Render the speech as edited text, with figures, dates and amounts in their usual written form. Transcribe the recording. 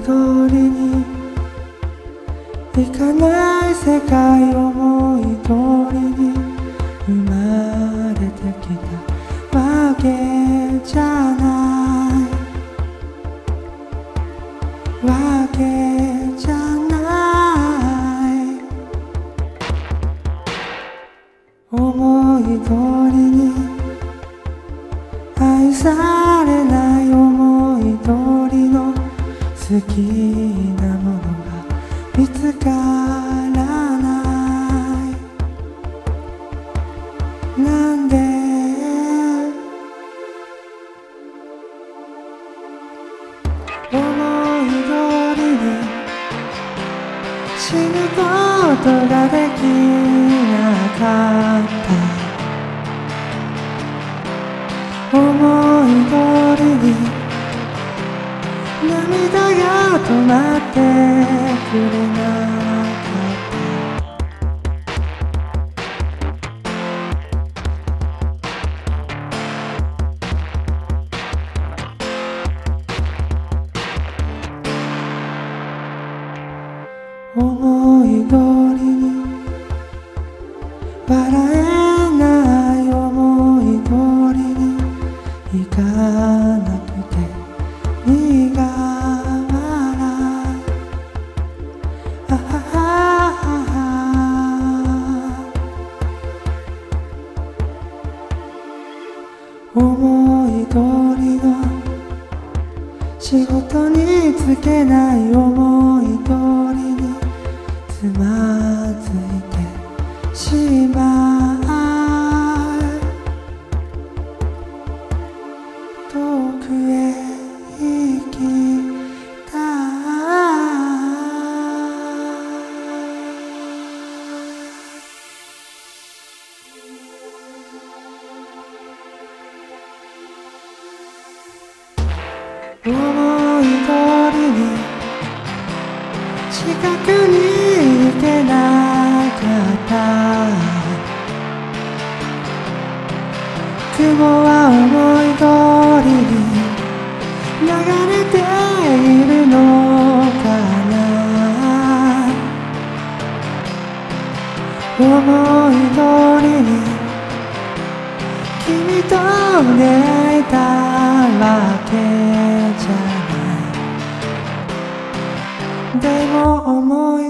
通りに行かない世界、思い通りに生まれてきたわけじゃないわけじゃない思い通りに愛されない思い通りの好きなものが見つからないなんで思い通りに死ぬことができなかった思い通りに涙が止まってくれなかった思い通りに笑えない思い通りに行かなくて苦笑いあはは思い通りの仕事に就けない思い通りにつまずいてしまう遠くへ行きたい思い通りに近くに行けなかった雲は思い通りに流れているのかな思い通りに君と出会えたわけじゃないでも思い